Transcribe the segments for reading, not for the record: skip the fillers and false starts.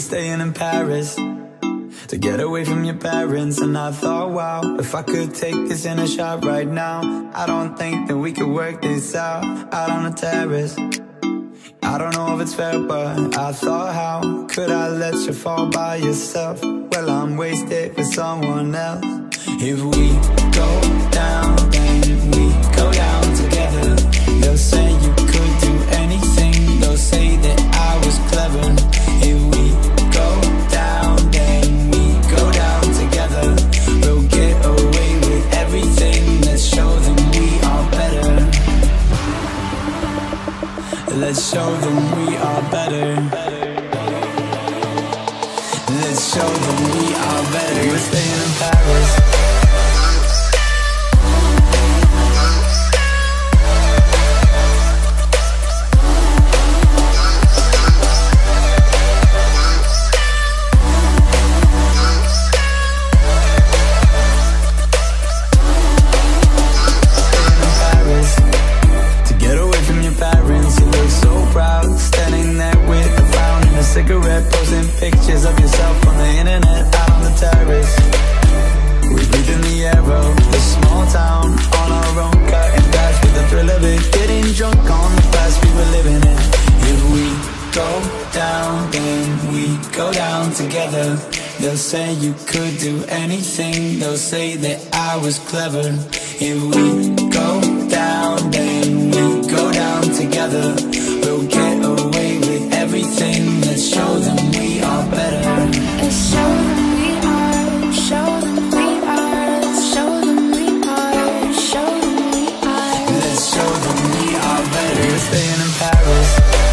staying in Paris to get away from your parents. And I thought, wow, if I could take this in a shot right now, I don't think that we could work this out on the terrace. I don't know if it's fair, but I thought, how could I let you fall by yourself? Well, I'm wasted with someone else. If we go down, then we go down together. They'll say you could do anything, they'll say that I was clever. If we go down, then we go down together. We'll get away with everything, let's show them we are better. Let's show them we are better. Let's show them we are better. We're staying in Paris. Cigarette, posting pictures of yourself on the internet, out on the terrace. We breathe in the air of a small town, on our own, cutting glass with the thrill of it, getting drunk on the past we were living in. If we go down, then we go down together. They'll say you could do anything, they'll say that I was clever. If we go down, then we go down together. We'll get away with everything, let's show them we are better. Let's show them we are, show them we are, show them we are, show them we are. Let's show them we are better. We're staying in Paris.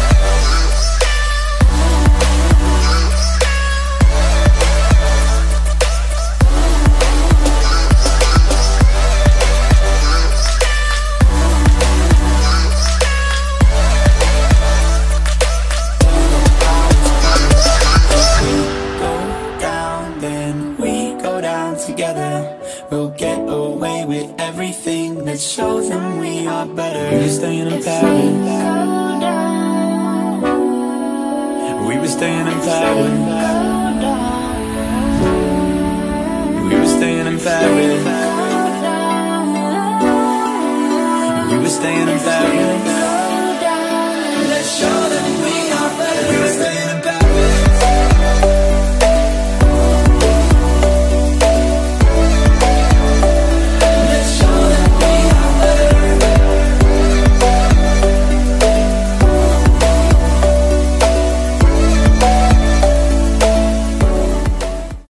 We'll get away with everything, let's show them we are better. We were staying in Paris. We were staying in Paris. We were staying in Paris. We were staying in Paris.